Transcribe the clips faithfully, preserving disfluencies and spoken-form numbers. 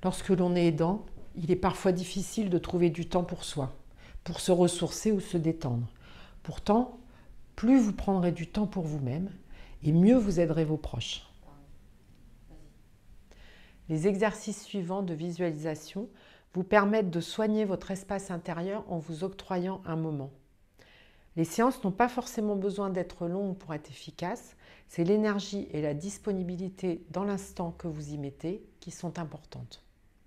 Lorsque l'on est aidant, il est parfois difficile de trouver du temps pour soi, pour se ressourcer ou se détendre. Pourtant, plus vous prendrez du temps pour vous-même, et mieux vous aiderez vos proches. Les exercices suivants de visualisation vous permettent de soigner votre espace intérieur en vous octroyant un moment. Les séances n'ont pas forcément besoin d'être longues pour être efficaces, c'est l'énergie et la disponibilité dans l'instant que vous y mettez qui sont importantes.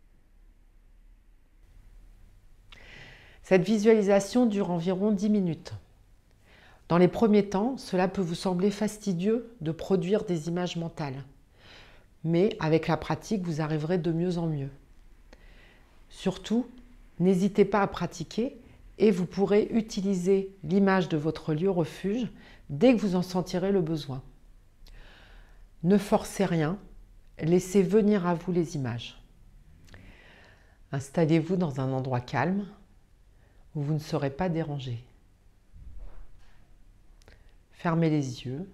Cette visualisation dure environ dix minutes. Dans les premiers temps, cela peut vous sembler fastidieux de produire des images mentales. Mais avec la pratique, vous arriverez de mieux en mieux. Surtout, n'hésitez pas à pratiquer et vous pourrez utiliser l'image de votre lieu refuge dès que vous en sentirez le besoin. Ne forcez rien, laissez venir à vous les images. Installez-vous dans un endroit calme où vous ne serez pas dérangé. Fermez les yeux.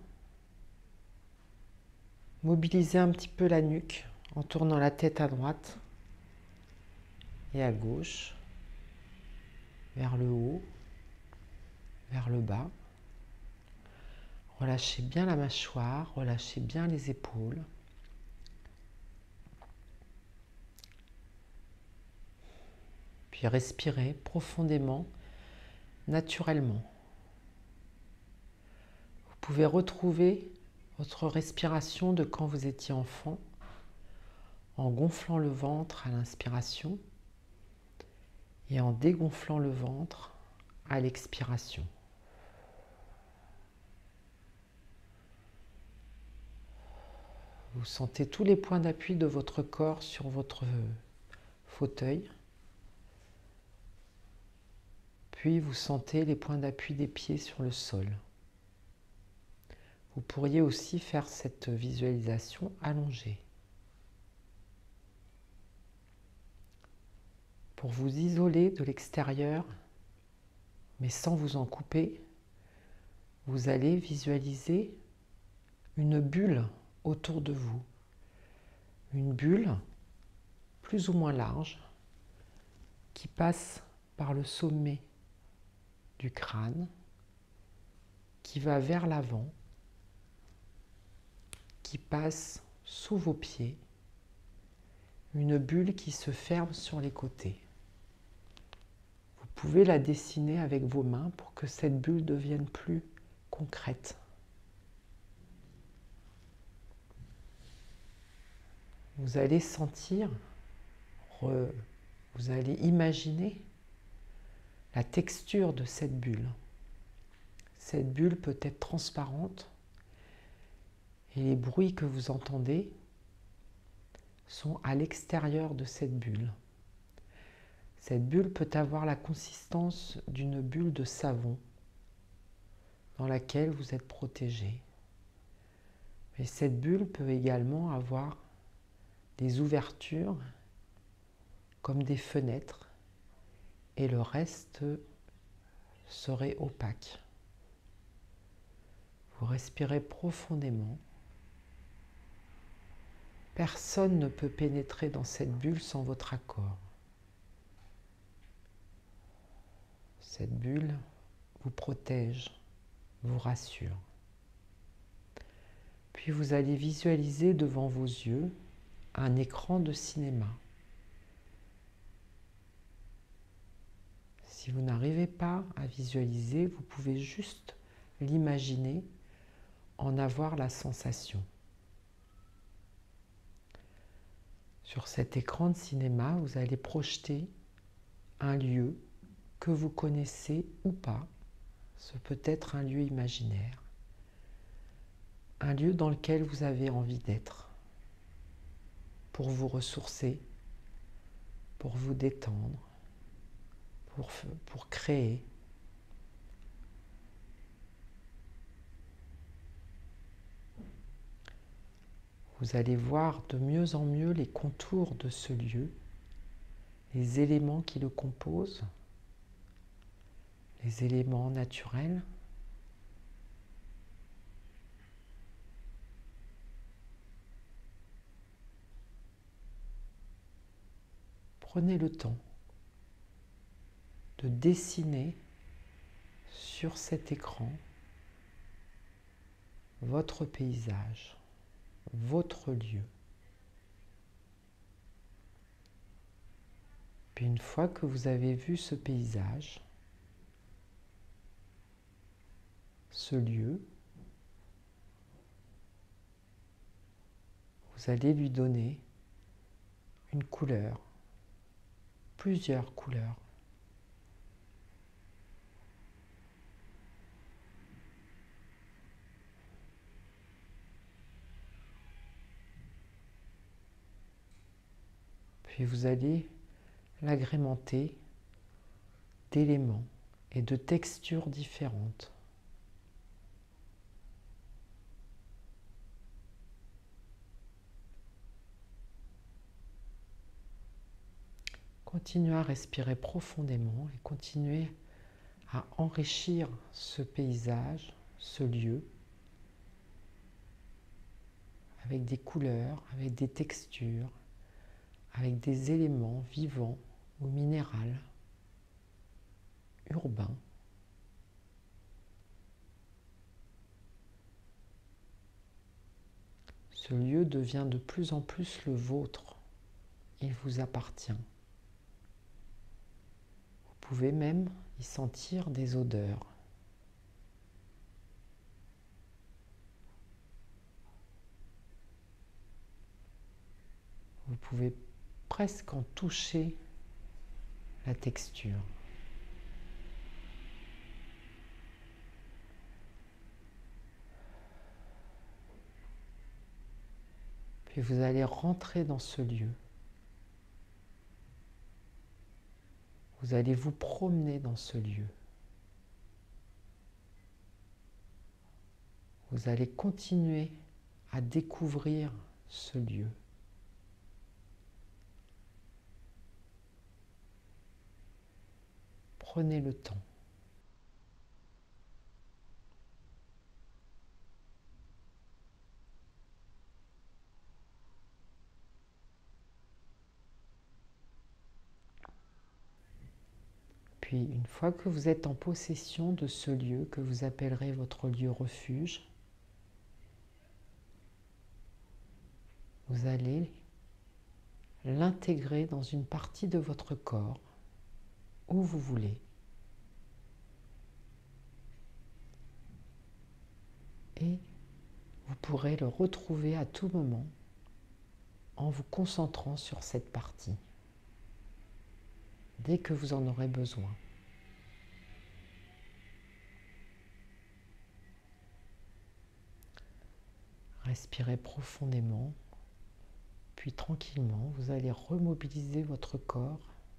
Mobilisez un petit peu la nuque en tournant la tête à droite et à gauche, vers le haut, vers le bas. Relâchez bien la mâchoire, relâchez bien les épaules. Puis respirez profondément, naturellement. Vous pouvez retrouver votre respiration de quand vous étiez enfant, en gonflant le ventre à l'inspiration et en dégonflant le ventre à l'expiration. Vous sentez tous les points d'appui de votre corps sur votre fauteuil. Puis vous sentez les points d'appui des pieds sur le sol. Vous pourriez aussi faire cette visualisation allongée. Pour vous isoler de l'extérieur, mais sans vous en couper, vous allez visualiser une bulle autour de vous. Une bulle plus ou moins large qui passe par le sommet du crâne, qui va vers l'avant, qui passe sous vos pieds, une bulle qui se ferme sur les côtés. Vous pouvez la dessiner avec vos mains pour que cette bulle devienne plus concrète. Vous allez sentir, vous allez imaginer la texture de cette bulle. Cette bulle peut être transparente et les bruits que vous entendez sont à l'extérieur de cette bulle. Cette bulle peut avoir la consistance d'une bulle de savon dans laquelle vous êtes protégé. Mais cette bulle peut également avoir des ouvertures comme des fenêtres et le reste serait opaque. Vous respirez profondément. Personne ne peut pénétrer dans cette bulle sans votre accord. Cette bulle vous protège, vous rassure. Puis vous allez visualiser devant vos yeux un écran de cinéma. Si vous n'arrivez pas à visualiser, vous pouvez juste l'imaginer, en avoir la sensation. Sur cet écran de cinéma, vous allez projeter un lieu que vous connaissez ou pas. Ce peut être un lieu imaginaire. Un lieu dans lequel vous avez envie d'être, pour vous ressourcer, pour vous détendre, pour, pour créer. Vous allez voir de mieux en mieux les contours de ce lieu, les éléments qui le composent, les éléments naturels. Prenez le temps de dessiner sur cet écran votre paysage, votre lieu. Puis une fois que vous avez vu ce paysage, ce lieu, vous allez lui donner une couleur, plusieurs couleurs. Puis vous allez l'agrémenter d'éléments et de textures différentes. Continuez à respirer profondément et continuez à enrichir ce paysage, ce lieu, avec des couleurs, avec des textures, avec des éléments vivants ou minéraux, urbains. Ce lieu devient de plus en plus le vôtre. Il vous appartient. Vous pouvez même y sentir des odeurs. Vous pouvez presque en toucher la texture. Puis vous allez rentrer dans ce lieu. Vous allez vous promener dans ce lieu. Vous allez continuer à découvrir ce lieu. Prenez le temps. Puis, une fois que vous êtes en possession de ce lieu que vous appellerez votre lieu refuge, vous allez l'intégrer dans une partie de votre corps, où vous voulez. Et vous pourrez le retrouver à tout moment en vous concentrant sur cette partie, dès que vous en aurez besoin. Respirez profondément, puis tranquillement, vous allez remobiliser votre corps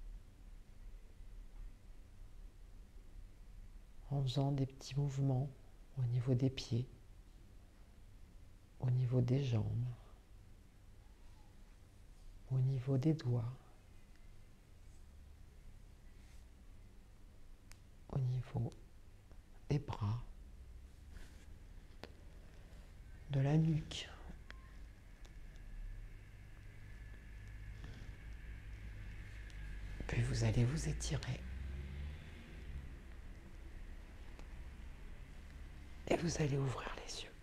en faisant des petits mouvements au niveau des pieds, au niveau des jambes, au niveau des doigts, au niveau des bras, de la nuque. Puis vous allez vous étirer. Et vous allez ouvrir les yeux.